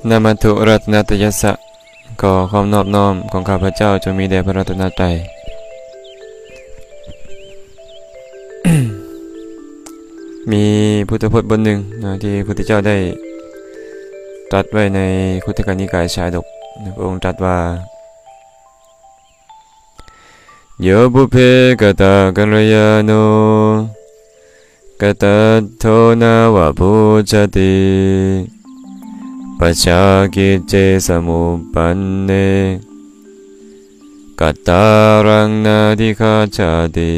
นามัตถุรัตนตยัสสะขอความนอบน้อมของข้าพเจ้าจงมีแด่พระรัตนตรัย มีพุทธพจน์บทหนึ่งที่พระพุทธเจ้าได้ตรัสไว้ในคุตตกนิกายชาดกพระองค์ตรัสว่าโยบุเพกตากัลยาโนกตโทนาวะภูชติปัจฉากิจเจสมุปปันเนกัตตารังนาทิคาชาติ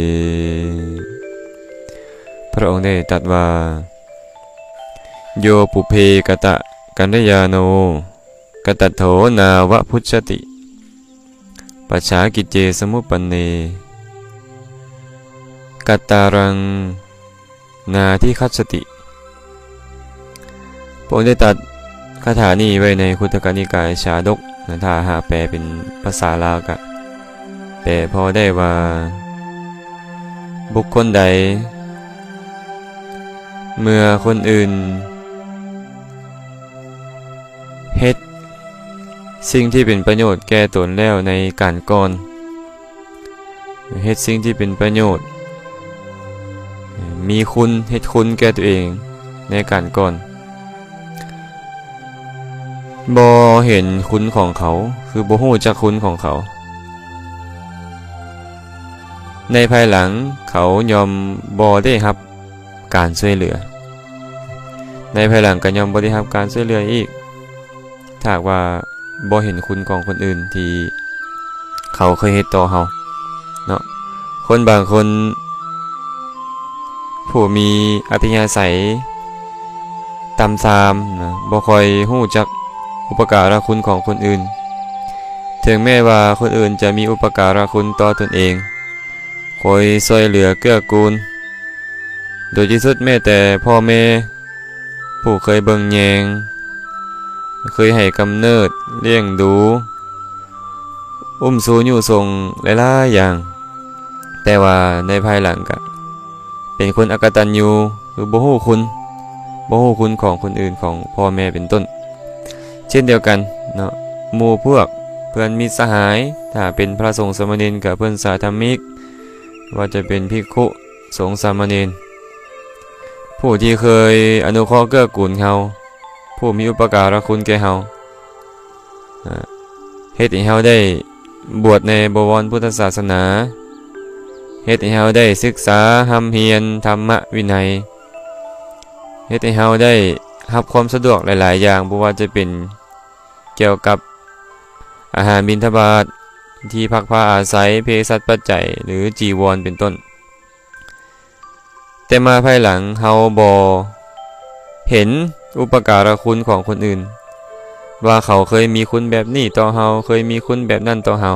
พระองค์ได้ตรัสว่าโยปุเพกตะกัลยาโนกตโถนาวะพุชติปัจฉากิจเจสมุปปันเนกัตตารังนาทิคัสติพระองค์ได้ตรัสคาถานี้ไว้ในคุตตกนิกายชาดกถ้าหาแปลเป็นภาษาลาวก็แปลพอได้ว่าบุคคลใดเมื่อคนอื่นเฮ็ดสิ่งที่เป็นประโยชน์แก่ตนแล้วในการก่อนเฮ็ดสิ่งที่เป็นประโยชน์มีคุณเฮ็ดคุณแก่ตัวเองในการก่อนบ่เห็นคุณของเขาคือบ่ฮู้จักคุณของเขาในภายหลังเขายอมบ่ได้รับการช่วยเหลือในภายหลังก็ยอมบ่ได้รับการช่วยเหลืออีกถ้าว่าบ่เห็นคุณของคนอื่นที่เขาเคยเฮ็ดต่อเฮาเนาะคนบางคนผู้มีอัธยาศัยต่ำทรามนะบ่ค่อยฮู้จักอุปการะคุณของคนอื่นถึงแม้ว่าคนอื่นจะมีอุปการะคุณต่อตนเองคอยช่วยเหลือเกื้อกูลโดยที่สุดแม้แต่พ่อแม่ผู้เคยเบิ่งแยงเคยให้กำเนิดเลี้ยงดูสูอยู่ทรงหลายๆอย่างแต่ว่าในภายหลังก็เป็นคนอกตัญญูคือบ่ฮู้คุณของคนอื่นของพ่อแม่เป็นต้นเช่นเดียวกันเนาะหมู่พวกเพื่อนมิตรสหายถ้าเป็นพระสงฆ์สามเณรกับเพื่อนสาธมิกว่าจะเป็นภิกขุสงฆ์สามเณรผู้ที่เคยอนุเคราะห์เกื้อกูลเฮาผู้มีอุปการะคุณแก่เฮาเฮ็ดให้เฮาได้บวชในบวรพุทธศาสนาเฮ็ดให้เฮาได้ศึกษาหำเฮียนธรรมวินัยเฮ็ดให้เฮาได้รับความสะดวกหลายๆอย่างบ่ว่าจะเป็นเกี่ยวกับอาหารบิณฑบาตที่พักผ้าอาศัยเภสัชปัจจัยหรือจีวรเป็นต้นแต่มาภายหลังเฮาบ่เห็นอุปการะคุณของคนอื่นว่าเขาเคยมีคุณแบบนี้ต่อเฮาเคยมีคุณแบบนั้นต่อเฮา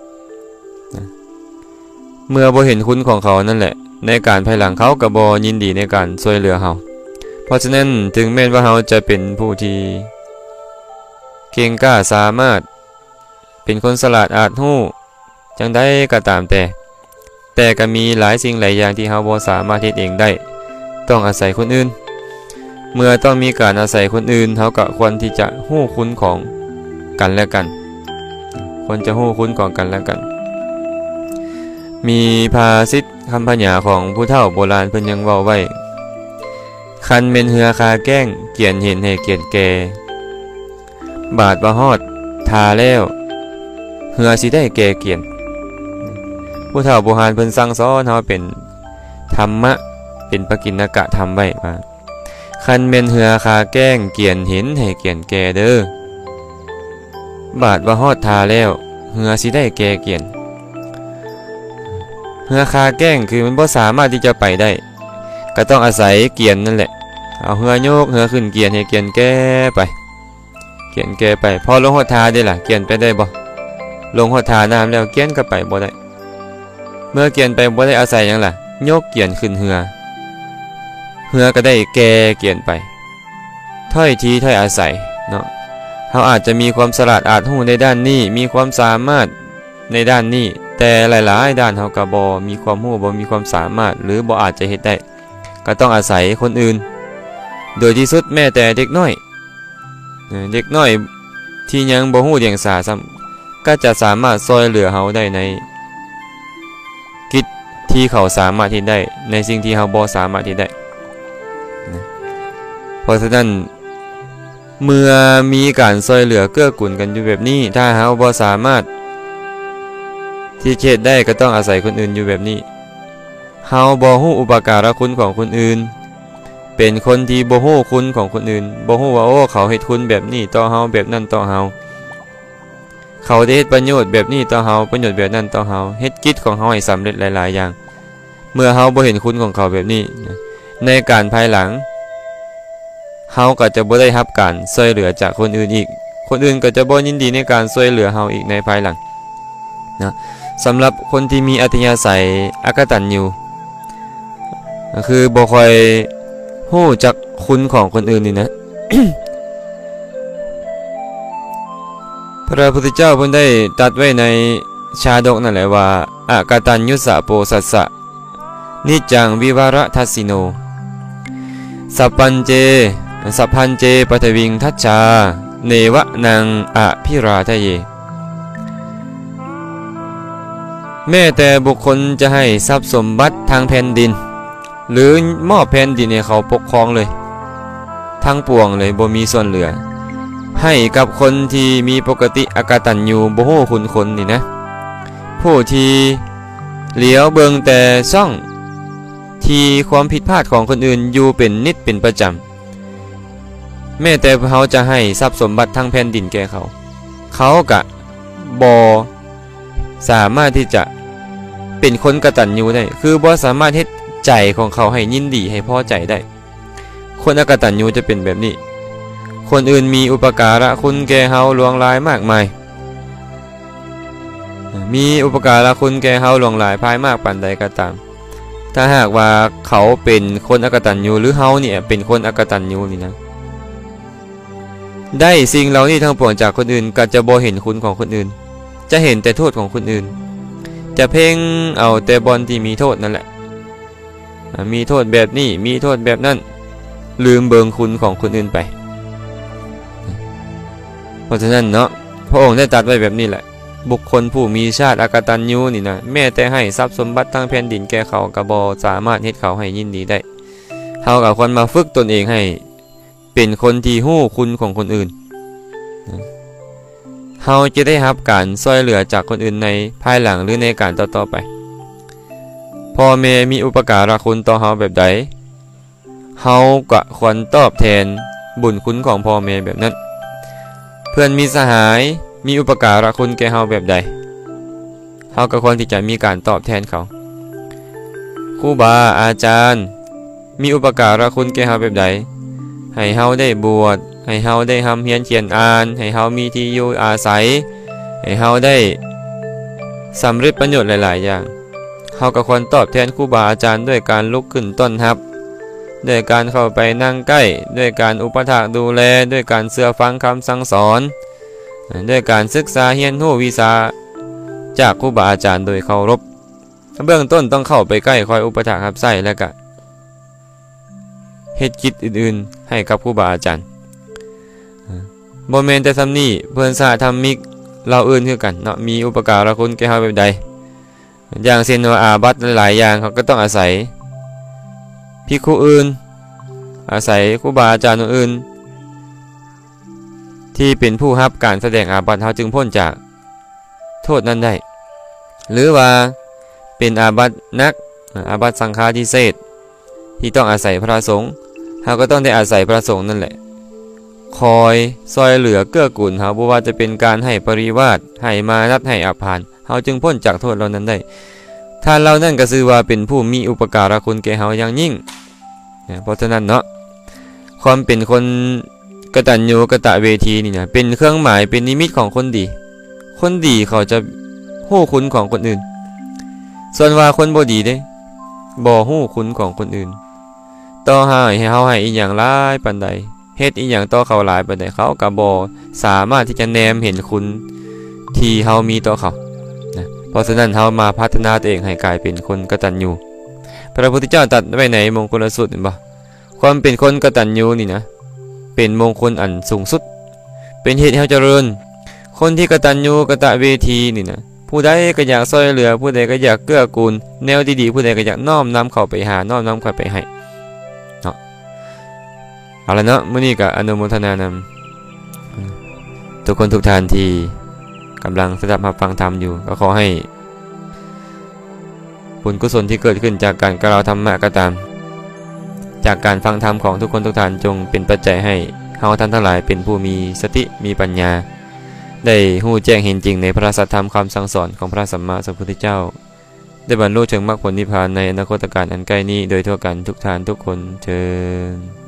เมื่อบ่เห็นคุณของเขานั่นแหละในการภายหลังเขาก็บ่ยินดีในการช่วยเหลือเฮาเพราะฉะนั้นถึงแม้ว่าเฮาจะเป็นผู้ที่เก่งกล้าสามารถเป็นคนฉลาดอาจรู้จังได้ก็ตามแต่ก็มีหลายสิ่งหลายอย่างที่เฮาบ่สามารถเฮ็ดเองได้ต้องอาศัยคนอื่นเมื่อต้องมีการอาศัยคนอื่นเฮาก็ควรที่จะรู้คุณของกันและกันควรจะรู้คุณของกันและกันมีภาษิตคำพญาของผู้เฒ่าโบราณเพิ่นยังเว้าไว้คันเป็นเหือคาแก้งเกียนเห็นให้เกียนแก่บาดว่าฮอดทาแล้วเหือสิได้แก่เกียนผู้เฒ่าโบราณเพิ่นสั่งสอนเฮาเป็นธรรมะเป็นปกิณกะธรรมไว้ว่าคันเป็นเหือคาแก้งเกียนเห็นให้เกียนแก่เด้อบาดว่าฮอดทาแล้วเหือสิได้แก่เกียนเหือคาแก้งคือมันบ่สามารถที่จะไปได้ก็ต้องอาศัยเกียนนั่นแหละเอาเหือโยกเหือขึ้นเกียนให้เกียนแก่ไปเกียนแก่ไปพอลงหดทาได้ล่ะเกียนไปได้บ่ลงหดทาน้ำแล้วเกียนก็ไปบ่ได้เมื่อเกียนไปบ่ได้อาศัยหยังล่ะโยกเกียนขึ้นเหือก็ได้แก่เกียนไปถ้อยทีถ้อยอาศัยเนาะเขาอาจจะมีความฉลาดอาจรู้ในด้านนี้มีความสามารถในด้านนี้แต่หลายๆด้านเขาก็บ่มีความรู้บ่มีความสามารถหรือบ่อาจจะเฮ็ดได้ก็ต้องอาศัยคนอื่นโดยที่สุดแม้แต่เด็กน้อยเด็กน้อยที่ยังบ่ฮู้เดียงสาซ้ำก็จะสามารถช่วยเหลือเฮาได้ในกิจที่เขาสามารถที่ได้ในสิ่งที่เฮาบ่สามารถที่ได้เพราะฉะนั้นเมื่อมีการช่วยเหลือเกื้อกูลกันอยู่แบบนี้ถ้าเฮาบ่สามารถที่เขตได้ก็ต้องอาศัยคนอื่นอยู่แบบนี้เฮาบ่ฮู้อุปการะคุณของคนอื่นเป็นคนที่บ่ฮู้คุณของคนอื่นบ่ฮู้ว่าโอ้เขาเฮ็ดคุณแบบนี้ต่อเฮาแบบนั้นต่อเฮาเขาได้เฮ็ดประโยชน์แบบนี้ต่อเฮาประโยชน์แบบนั้นต่อเฮาเฮ็ดกิจของเฮาให้สำเร็จหลายๆอย่างเมื่อเฮาบ่เห็นคุณของเขาแบบนี้ในการภายหลังเฮาก็จะบ่ได้รับการช่วยเหลือจากคนอื่นอีกคนอื่นก็จะบ่ยินดีในการช่วยเหลือเฮาอีกในภายหลังนะสำหรับคนที่มีอัธยาศัยอกตัญญูก็คือบ่ค่อยฮู้จักคุณของคนอื่นนี่นะ พระพุทธเจ้าเพิ่นได้ตรัสไว้ในชาดกนั่นแหละว่าอกตัญญูสะโปสัสสะนิจจังวิวาระทัสสิโนสัพพันเจปทวิงทัชชาเนวะนังอภิราทะเยแม้แต่บุคคลจะให้ทรัพย์สมบัติทางแผ่นดินหรือมอบแผ่นดินให้เขาปกครองเลยทั้งปวงเลยบ่มีส่วนเหลือให้กับคนที่มีปกติอกตัญญูบ่ฮู้คุณคนนี่นะผู้ที่เหลียวเบิ่งแต่ช่องที่ความผิดพลาดของคนอื่นอยู่เป็นนิดเป็นประจำแม้แต่เขาจะให้ทรัพย์สมบัติทางแผ่นดินแก่เขาก็บ่สามารถที่จะเป็นคนกตัญญูได้คือบ่สามารถเฮ็ดใจของเขาให้ยินดีให้พอใจได้คนอกตัญญูจะเป็นแบบนี้คนอื่นมีอุปการะคุณแก่เฮาหลวงหลายมากมายมีอุปการะคุณแก่เฮาหลวงหลายภายมากปานใดก็ตามถ้าหากว่าเขาเป็นคนอกตัญญูหรือเฮาเนี่ยเป็นคนอกตัญญูนี่นะได้สิ่งเหล่านี้ทั้งปวงจากคนอื่นก็จะบ่เห็นคุณของคนอื่นจะเห็นแต่โทษของคนอื่นจะเพ่งเอาแต่บอนที่มีโทษนั่นแหละมีโทษแบบนี้มีโทษแบบนั้นลืมเบิงคุณของคนอื่นไปเพราะฉะนั้นเนาะพระองค์ได้ตรัสไว้แบบนี้แหละบุคคลผู้มีชาติอกตัญญูนี่นะแม้แต่ให้ทรัพย์สมบัติทั้งแผ่นดินแก่เขาก็บ่สามารถเฮ็ดเขาให้ยินดีได้เฮาก็ควรมาฝึกตนเองให้เป็นคนที่ฮู้คุณของคนอื่นเฮาจะได้รับการช่วยเหลือจากคนอื่นในภายหลังหรือในการต่อๆไปพ่อแม่มีอุปการะคุณต่อเฮาแบบใดเฮาก็ควรตอบแทนบุญคุณของพ่อแม่แบบนั้นเพื่อนมีสหายมีอุปการะคุณแก่เฮาแบบใดเฮาก็ควรที่จะมีการตอบแทนเขาครูบาอาจารย์มีอุปการะคุณแก่เฮาแบบใดให้เฮาได้บวชให้เฮาได้ทำเรียนเขียนอ่านให้เฮามีที่อยู่อาศัยให้เฮาได้สำเร็จประโยชน์หลายๆอย่างเฮาก็ควรตอบแทนครูบาอาจารย์ด้วยการลุกขึ้นต้อนรับด้วยการเข้าไปนั่งใกล้ด้วยการอุปถากดูแลด้วยการเชื่อฟังคำสั่งสอนด้วยการศึกษาเรียนรู้วิชาจากครูบาอาจารย์โดยเคารพเบื้องต้นต้องเข้าไปใกล้คอยอุปถากรับใช้แล้วก็เฮ็ดกิจอื่นๆให้กับครูบาอาจารย์บ่แม่นแต่ซำนี้เพิ่นสาธรรมิกเราอื่นคือกันเนาะมีอุปการะคุณแก่เฮาแบบใดอย่างเช่นว่าอาบัติหลายอย่างเขาก็ต้องอาศัยภิกษุอื่นอาศัยครูบาอาจารย์อื่นที่เป็นผู้รับการแสดงอาบัติเฮาจึงพ้นจากโทษนั้นได้หรือว่าเป็นอาบัตินักอาบัติสังฆาทิเศษที่ต้องอาศัยพระสงฆ์เฮาก็ต้องได้อาศัยพระสงฆ์นั่นแหละคอยซอยเหลือเกื้อกูลเฮาบ่ว่าจะเป็นการให้ปริวาสให้มานัดให้อภานเฮาจึงพ้นจากโทษเหล่านั้นได้ท่านเรานั่นก็คือว่าเป็นผู้มีอุปการะคุณแก่เฮาอย่างยิ่งเพราะฉะนั้นเนาะความเป็นคนกตัญญูกตเวทีนี่นะเป็นเครื่องหมายเป็นนิมิตของคนดีคนดีเขาจะฮู้คุณของคนอื่นส่วนว่าคนบ่ดีเด้บ่ฮู้คุณของคนอื่นต่อให้เฮาให้อีหยังหลายปานใดเฮ็ดอีหยังต่อเขาหลายปานใดเขาก็บ่สามารถที่จะแนมเห็นคุณที่เฮามีต่อเขานะเพราะฉะนั้นเฮามาพัฒนาตัวเองให้กลายเป็นคนกตัญญูพระพุทธเจ้าตรัสไว้ในมงคลสูตรเห็นบ่ความเป็นคนกตัญญูนี่นะเป็นมงคลอันสูงสุดเป็นเหตุให้เฮาเจริญคนที่กตัญญูกตเวทีนี่นะผู้ใดก็อยากช่วยเหลือผู้ใดก็อยากเกื้อกูลแนวดีๆผู้ใดก็อยากน้อมนำเข้าไปหาน้อมนำเข้าไปให้เนาะเอาละเนาะมื้อนี้ก็อนุโมทนานำทุกคนทุกท่านที่กำลังสดับรับฟังธรรมอยู่ก็ขอให้ผลกุศลที่เกิดขึ้นจากการกล่าวธรรมะก็ตามจากการฟังธรรมของทุกคนทุกท่านจงเป็นปัจจัยให้เฮาท่านทั้งหลายเป็นผู้มีสติมีปัญญาได้ฮู้แจ้งเห็นจริงในพระสัทธรรมคำสั่งสอนของพระสัมมาสัมพุทธเจ้าได้บรรลุถึงมรรคผลนิพพานในอนาคตการอันใกล้นี้โดยทั่วกันทุกท่านทุกคนเทอญ